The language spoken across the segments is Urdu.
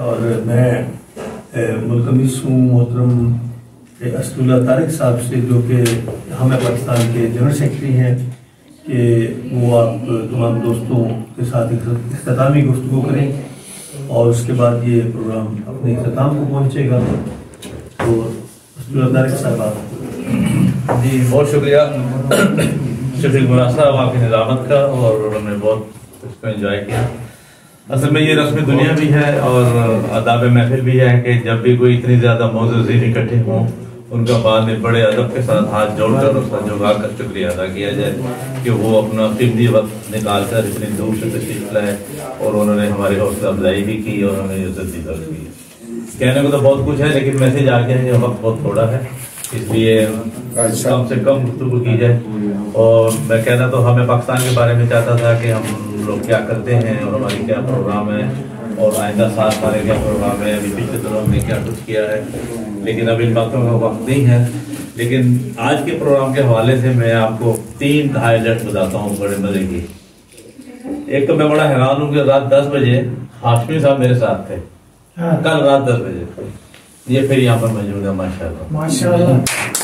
اور میں ملتمس ہوں محترم اسد اللہ طارق صاحب سے، جو کہ ہمیں پاکستان کے جنرل سیکرٹری ہیں، کہ وہ آپ تمام دوستوں کے ساتھ اختتامی گفتگو کریں اور اس کے بعد یہ پروگرام اپنے اختتام کو پہنچے گا. تو اسد اللہ طارق صاحب آپ. جی بہت شکریہ شفیق مراد صاحب آپ کی نظامت کا، اور انہوں نے بہت اس کو انجوائے کیا. اصل میں یہ رسم دنیا بھی ہے اور آداب محفل بھی ہے کہ جب بھی کوئی اتنی زیادہ معززین اکٹھے ہوں ان کا بعد میں بڑے ادب کے ساتھ ہاتھ جوڑ کر اس کا جھکا کر شکریہ ادا کیا جائے کہ وہ اپنا قیمتی وقت نکال کر اتنی دور سے تشریف لائے اور انہوں نے ہماری حوصلہ افزائی بھی کی اور ہمیں عزت بھی درج کی. کہنے کو تو بہت کچھ ہے لیکن میسج آ گیا ہے، وقت بہت تھوڑا ہے، اس لیے کم سے کم گفتگو کی جائے. اور میں کہنا تو ہمیں پاکستان کے بارے میں چاہتا تھا کہ ہم لوگ کیا کرتے ہیں اور ہماری کیا پروگرام ہے اور آئندہ سال ہمارے کیا پروگرام ہے، ابھی پچھلے دنوں ہم نے کیا کچھ کیا ہے، لیکن اب ان باتوں کا وقت نہیں ہے. لیکن آج کے پروگرام کے حوالے سے میں آپ کو 3 ہائیلائٹ بتاتا ہوں بڑے مزے کی. ایک تو میں بڑا حیران ہوں کہ رات 10 بجے ہاشمی صاحب میرے ساتھ تھے، کل رات 10 بجے. یہ پھر یہاں پر موجود ہے ماشاءاللہ.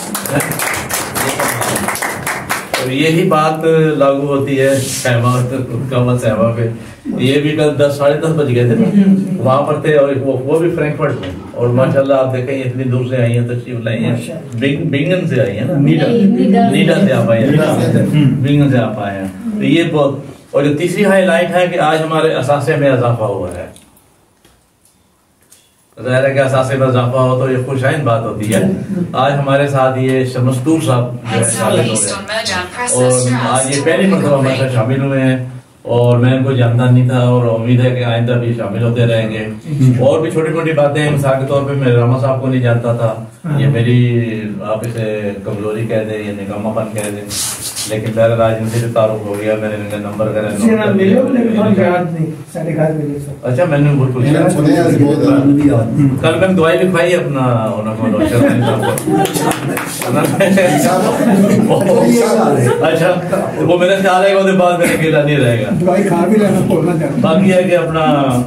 اور یہی بات لاگو ہوتی ہے قامت صاحبہ پہ. یہ بھی کل 10:30 بج گئے تھے وہاں پر تھے، اور وہ بھی فرینکفرٹ میں. اور ماشاءاللہ آپ دیکھیں اتنی دور سے آئی ہیں، تشریف لائی ہیں، بنگن سے آئی ہیں نا، نیڈا سے آپ آئے ہیں، بنگن سے آپ آئے ہیں. تو یہ بہت. اور جو تیسری ہائی لائٹ ہے کہ آج ہمارے اثاثے میں اضافہ ہوا ہے. ظاہر ہے کہ اثاثے میں اضافہ ہو تو یہ خوشائن بات ہوتی ہے. آج ہمارے ساتھ یہ شمستور صاحب شامل ہو گئے اور آج یہ پہلی مرتبہ ہمارے ساتھ شامل ہوئے ہیں، اور میں ان کو جانتا نہیں تھا اور امید ہے کہ آئندہ بھی شامل ہوتے رہیں گے. اور بھی چھوٹی موٹی باتیں، مثال کے طور پہ میں راما صاحب کو نہیں جانتا تھا، یہ میری آپ اسے کمزوری کہہ دیں یا نکامہ پن کہہ دیں، لیکن میرا راج ان سے تعارف ہو گیا. میں نے ان کا نمبر وغیرہ اچھا میں نے بہت کل میں دعائی لکھوائی اپنا اچھا وہ میرے خیال ہے کہ بعد میں اکیلا نہیں رہے گا. باقی ہے کہ اپنا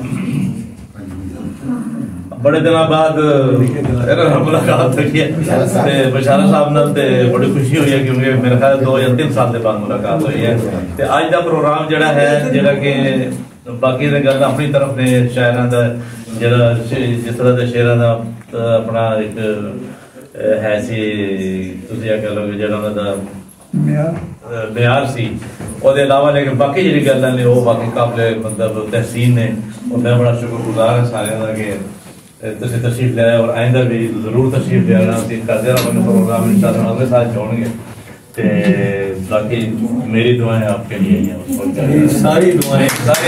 بڑے دنوں بعد ملاقات ہوئی ہے بشارہ صاحب نال، بڑی خوشی ہوئی ہے کیونکہ میرے خیال 2 یا 3 سال کے بعد ملاقات ہوئی ہے. اج کا پروگرام جڑا ہے جڑا کہ باقی گل اپنی طرف نے شاعراں دا جڑا جس طرح دے شعراں دا اپنا ایک ہے سی تسی کہہ لو جڑا انہاں دا معیار سی، اور دے علاوہ لیکن باقی جڑی گلاں نے وہ باقی قابل مطلب تحسین نے. اور میں بڑا شکر گزار ہوں سارے دا کہ تسی تشریف لے آئے اور آئندہ بھی ضرور تشریف لے آنا. کرتے رہو پروگرام انشاءاللہ اگلے سال جوڑیں گے. باقی میری دعائیں آپ کے لیے ہیں، ساری دعائیں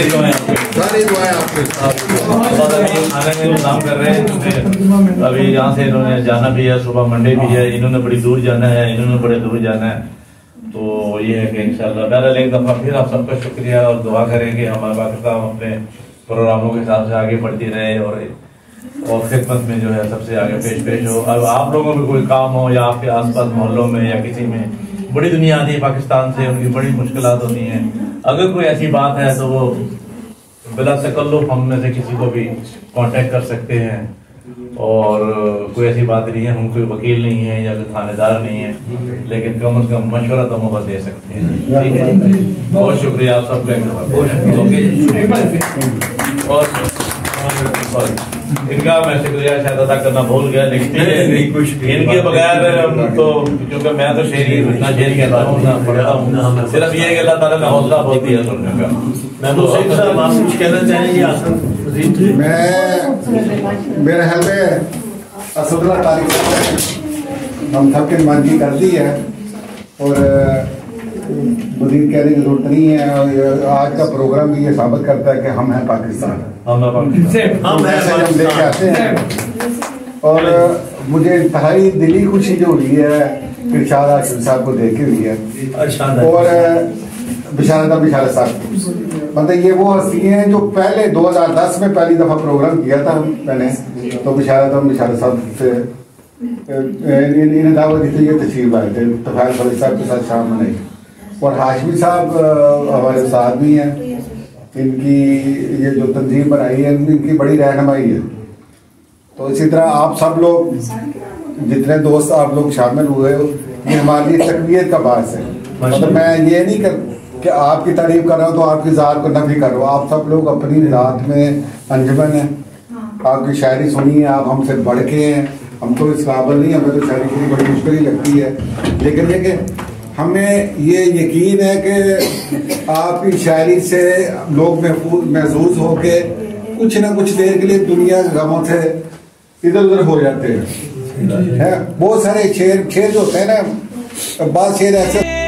آپ کے ساتھ. آنے میں انتظام کر رہے ہیں کیونکہ ابھی یہاں سے انہوں نے جانا بھی ہے، صبح منڈے بھی ہے، انہوں نے بڑی دور جانا ہے، انہوں نے بڑے دور جانا ہے. تو یہ ہے کہ انشاءاللہ بہرحال ایک دفعہ پھر آپ سب کا شکریہ اور دعا کریں کہ ہمارا پاکستان اپنے پروگراموں کے حساب سے آگے بڑھتی رہے اور خدمت میں جو ہے سب سے آگے پیش ہو. اب آپ لوگوں میں کوئی کام ہو یا آپ کے آس پاس محلوں میں یا کسی میں بڑی دنیا آتی ہے پاکستان سے، ان کی بڑی مشکلات ہوتی ہیں، اگر کوئی ایسی بات ہے تو وہ بلا تکلف ہم میں سے کسی کو بھی کانٹیکٹ کر سکتے ہیں. اور کوئی ایسی بات نہیں ہے، ہم کوئی وکیل نہیں ہے یا کوئی تھانے دار نہیں ہے، لیکن کم از کم مشورہ تو ہم دے سکتے ہیں. ٹھیک ہے، بہت شکریہ آپ سب کا. اور ان کا میں شکریہ شاید ادا کرنا بھول گیا، لیکن ان کے بغیر تو کیونکہ میں تو شعری اتنا شعری کہتا ہوں نہ پڑھتا ہوں، صرف یہ کہ اللہ تعالیٰ نے حوصلہ ہوتی ہے سننے کا. میں تو آپ کچھ کہنا چاہیں گے آسان؟ میرے خیال میں اسد اللہ طارق صاحب ہم سب کے نمائندگی کر دی ہے اور مزید کہنے کی ضرورت نہیں ہے. اور آج کا پروگرام بھی یہ ثابت کرتا ہے کہ ہم ہیں پاکستان، ہم دیکھ کے آتے ہیں. اور مجھے انتہائی دلی خوشی جو ہوئی ہے ارشاد حاشمی صاحب کو دیکھ کے ہوئی ہے، اور بشارت صاحب مطلب یہ وہ ہستی ہیں جو پہلے 2010 میں پہلی دفعہ پروگرام کیا تھا میں نے، تو بشارت صاحب سے انہیں دعوت دی تھی، یہ تشریف آئے تھے طفیل فریق صاحب کے ساتھ شام منائی. اور ہاشمی صاحب ہمارے ساتھ بھی ہیں ان کی یہ جو تنظیم بنائی ہے ان کی بڑی رہنمائی ہے. تو اسی طرح آپ سب لوگ جتنے دوست آپ لوگ شامل ہوئے ہو یہ ہماری تقویت کا باعث ہے. مطلب میں یہ نہیں کہ آپ کی تعریف کر رہا ہوں تو آپ کی ذات کو نفی کر رہا ہوں. آپ سب لوگ اپنی ذات میں انجمن ہیں. آپ کی شاعری سنی ہے, آپ ہم سے بڑھ کے ہیں. ہم تو اس قابل نہیں, ہمیں تو شاعری سنی بڑی مشکل ہی لگتی ہے. لیکن یہ کہ ہمیں یہ یقین ہے کہ آپ کی شاعری سے لوگ محظوظ ہو کے کچھ نہ کچھ دیر کے لیے دنیا کے غموں سے ادھر ادھر ہو جاتے ہیں. بہت سارے شعر جو ہوتے ہیں نا, بعض شعر ایسے